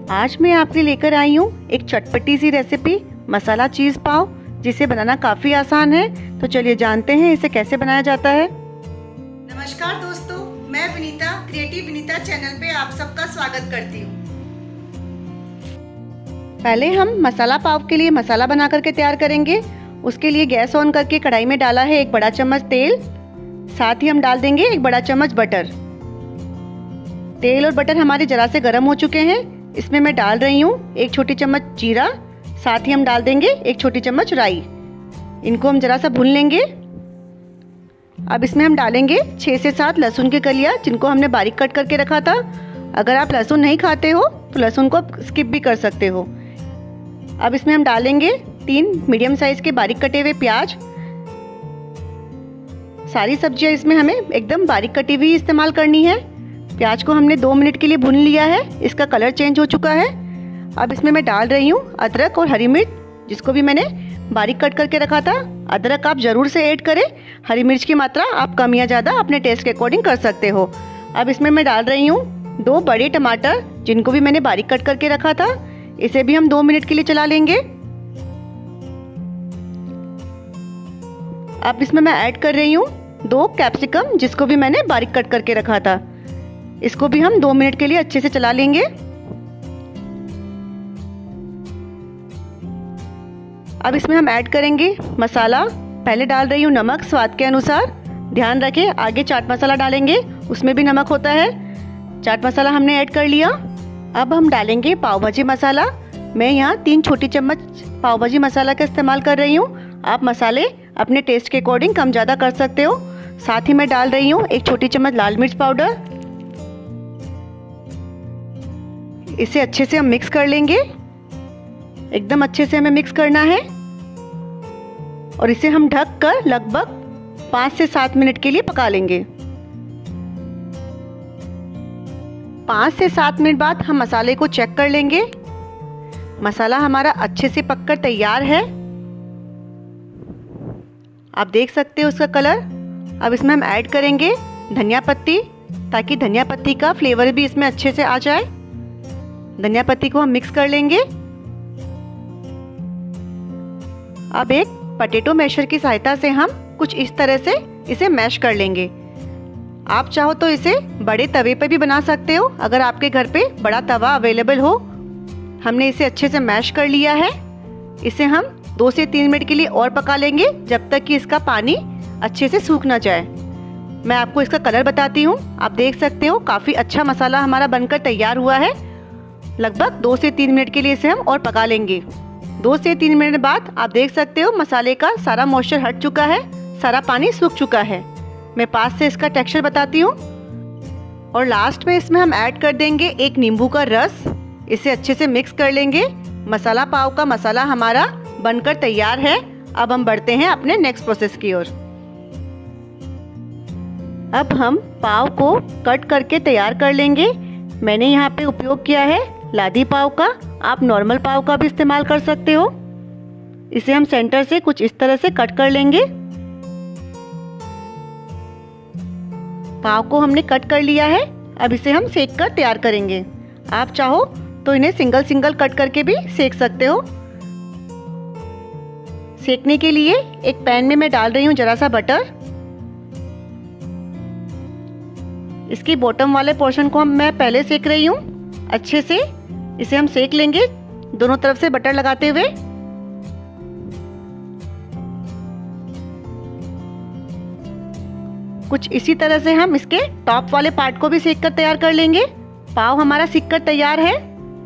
आज मैं आपके लेकर आई हूँ एक चटपटी सी रेसिपी मसाला चीज़ पाव, जिसे बनाना काफ़ी आसान है। तो चलिए जानते हैं इसे कैसे बनाया जाता है। नमस्कार दोस्तों, मैं विनीता क्रिएटिव विनीता चैनल पे आप सबका स्वागत करती हूँ। पहले हम मसाला पाव के लिए मसाला बना करके तैयार करेंगे। उसके लिए गैस ऑन करके कढ़ाई में डाला है 1 बड़ा चम्मच तेल, साथ ही हम डाल देंगे 1 बड़ा चम्मच बटर। तेल और बटर हमारे ज़रा से गर्म हो चुके हैं। इसमें मैं डाल रही हूँ 1 छोटी चम्मच जीरा, साथ ही हम डाल देंगे 1 छोटी चम्मच राई। इनको हम ज़रा सा भून लेंगे। अब इसमें हम डालेंगे 6 से 7 लहसुन की कलियाँ, जिनको हमने बारीक कट करके रखा था। अगर आप लहसुन नहीं खाते हो तो लहसुन को स्किप भी कर सकते हो। अब इसमें हम डालेंगे 3 मीडियम साइज़ के बारीक कटे हुए प्याज। सारी सब्जियां इसमें हमें एकदम बारीक कटी हुई इस्तेमाल करनी है। प्याज को हमने 2 मिनट के लिए भून लिया है, इसका कलर चेंज हो चुका है। अब इसमें मैं डाल रही हूँ अदरक और हरी मिर्च, जिसको भी मैंने बारीक कट करके रखा था। अदरक आप ज़रूर से ऐड करें, हरी मिर्च की मात्रा आप कम या ज़्यादा अपने टेस्ट के अकॉर्डिंग कर सकते हो। अब इसमें मैं डाल रही हूँ 2 बड़े टमाटर, जिनको भी मैंने बारीक कट करके रखा था। इसे भी हम 2 मिनट के लिए चला लेंगे। अब इसमें मैं ऐड कर रही हूँ 2 कैप्सिकम, जिसको भी मैंने बारीक कट करके रखा था। इसको भी हम 2 मिनट के लिए अच्छे से चला लेंगे। अब इसमें हम ऐड करेंगे मसाला। पहले डाल रही हूँ नमक स्वाद के अनुसार। ध्यान रखें, आगे चाट मसाला डालेंगे उसमें भी नमक होता है। चाट मसाला हमने ऐड कर लिया। अब हम डालेंगे पाव भाजी मसाला। मैं यहाँ 3 छोटी चम्मच पाव भाजी मसाला का इस्तेमाल कर रही हूँ। आप मसाले अपने टेस्ट के अकॉर्डिंग कम ज़्यादा कर सकते हो। साथ ही मैं डाल रही हूँ 1 छोटी चम्मच लाल मिर्च पाउडर। इसे अच्छे से हम मिक्स कर लेंगे। एकदम अच्छे से हमें मिक्स करना है और इसे हम ढक कर लगभग 5 से 7 मिनट के लिए पका लेंगे। 5 से 7 मिनट बाद हम मसाले को चेक कर लेंगे। मसाला हमारा अच्छे से पककर तैयार है, आप देख सकते हो उसका कलर। अब इसमें हम ऐड करेंगे धनिया पत्ती, ताकि धनिया पत्ती का फ्लेवर भी इसमें अच्छे से आ जाए। धनिया पत्ती को हम मिक्स कर लेंगे। अब एक पोटैटो मैशर की सहायता से हम कुछ इस तरह से इसे मैश कर लेंगे। आप चाहो तो इसे बड़े तवे पर भी बना सकते हो, अगर आपके घर पे बड़ा तवा अवेलेबल हो। हमने इसे अच्छे से मैश कर लिया है। इसे हम 2 से 3 मिनट के लिए और पका लेंगे, जब तक कि इसका पानी अच्छे से सूख ना जाए। मैं आपको इसका कलर बताती हूँ। आप देख सकते हो काफ़ी अच्छा मसाला हमारा बनकर तैयार हुआ है। लगभग 2 से 3 मिनट के लिए इसे हम और पका लेंगे। 2 से 3 मिनट बाद आप देख सकते हो मसाले का सारा मॉइस्चर हट चुका है, सारा पानी सूख चुका है। मैं पास से इसका टेक्सचर बताती हूँ। और लास्ट में इसमें हम ऐड कर देंगे 1 नींबू का रस। इसे अच्छे से मिक्स कर लेंगे। मसाला पाव का मसाला हमारा बनकर तैयार है। अब हम बढ़ते हैं अपने नेक्स्ट प्रोसेस की ओर। अब हम पाव को कट करके तैयार कर लेंगे। मैंने यहाँ पे उपयोग किया है लादी पाव का, आप नॉर्मल पाव का भी इस्तेमाल कर सकते हो। इसे हम सेंटर से कुछ इस तरह से कट कर लेंगे। पाव को हमने कट कर लिया है। अब इसे हम सेक कर तैयार करेंगे। आप चाहो तो इन्हें सिंगल सिंगल कट करके भी सेक सकते हो। सेकने के लिए एक पैन में मैं डाल रही हूँ जरा सा बटर। इसकी बॉटम वाले पोर्शन को मैं पहले सेक रही हूँ अच्छे से। इसे हम सेक लेंगे दोनों तरफ से बटर लगाते हुए। कुछ इसी तरह से हम इसके टॉप वाले पार्ट को भी सेक कर तैयार कर लेंगे। पाव हमारा सिक कर तैयार है।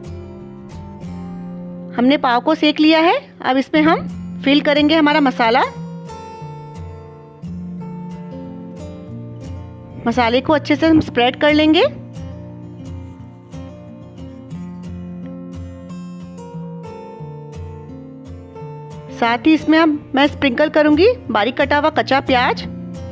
हमने पाव को सेक लिया है। अब इसमें हम फिल करेंगे हमारा मसाला। मसाले को अच्छे से हम स्प्रेड कर लेंगे। साथ ही इसमें मैं स्प्रिंकल करूंगी बारीक कटा हुआ कच्चा प्याज।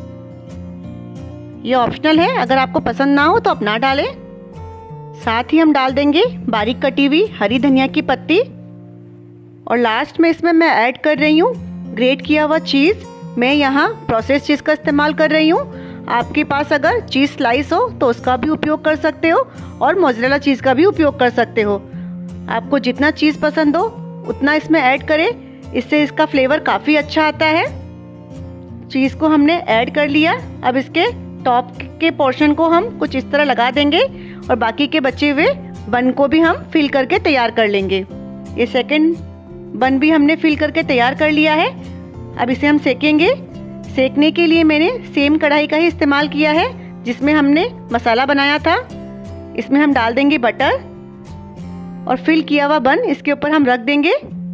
ये ऑप्शनल है, अगर आपको पसंद ना हो तो आप ना डालें। साथ ही हम डाल देंगे बारीक कटी हुई हरी धनिया की पत्ती। और लास्ट में इसमें मैं ऐड कर रही हूँ ग्रेट किया हुआ चीज़। मैं यहाँ प्रोसेस चीज़ का इस्तेमाल कर रही हूँ। आपके पास अगर चीज़ स्लाइस हो तो उसका भी उपयोग कर सकते हो और मोज़रेला चीज़ का भी उपयोग कर सकते हो। आपको जितना चीज़ पसंद हो उतना इसमें ऐड करें, इससे इसका फ्लेवर काफ़ी अच्छा आता है। चीज़ को हमने ऐड कर लिया। अब इसके टॉप के पोर्शन को हम कुछ इस तरह लगा देंगे और बाकी के बचे हुए बन को भी हम फिल करके तैयार कर लेंगे। ये सेकंड बन भी हमने फिल करके तैयार कर लिया है। अब इसे हम सेकेंगे। सेकने के लिए मैंने सेम कढ़ाई का ही इस्तेमाल किया है जिसमें हमने मसाला बनाया था। इसमें हम डाल देंगे बटर और फिल किया हुआ बन इसके ऊपर हम रख देंगे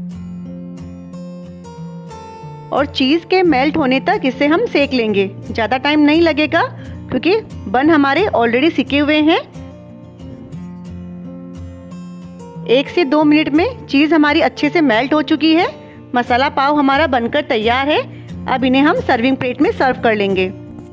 और चीज़ के मेल्ट होने तक इसे हम सेक लेंगे। ज़्यादा टाइम नहीं लगेगा क्योंकि बन हमारे ऑलरेडी सिके हुए हैं। 1 से 2 मिनट में चीज़ हमारी अच्छे से मेल्ट हो चुकी है। मसाला पाव हमारा बनकर तैयार है। अब इन्हें हम सर्विंग प्लेट में सर्व कर लेंगे।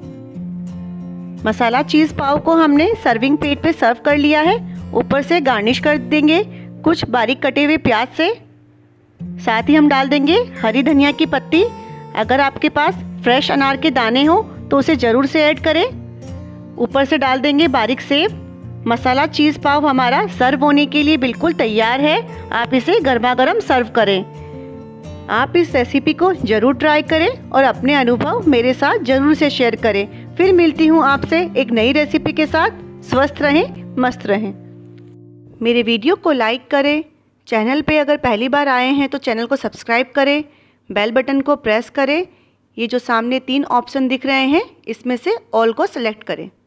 मसाला चीज़ पाव को हमने सर्विंग प्लेट पे सर्व कर लिया है। ऊपर से गार्निश कर देंगे कुछ बारीक कटे हुए प्याज से। साथ ही हम डाल देंगे हरी धनिया की पत्ती। अगर आपके पास फ्रेश अनार के दाने हो तो उसे ज़रूर से ऐड करें। ऊपर से डाल देंगे बारीक सेब। मसाला चीज़ पाव हमारा सर्व होने के लिए बिल्कुल तैयार है। आप इसे गर्मा गर्म सर्व करें। आप इस रेसिपी को ज़रूर ट्राई करें और अपने अनुभव मेरे साथ ज़रूर से शेयर करें। फिर मिलती हूँ आपसे एक नई रेसिपी के साथ। स्वस्थ रहें, मस्त रहें। मेरे वीडियो को लाइक करें। चैनल पे अगर पहली बार आए हैं तो चैनल को सब्सक्राइब करें। बेल बटन को प्रेस करें। ये जो सामने 3 ऑप्शन दिख रहे हैं इसमें से ऑल को सेलेक्ट करें।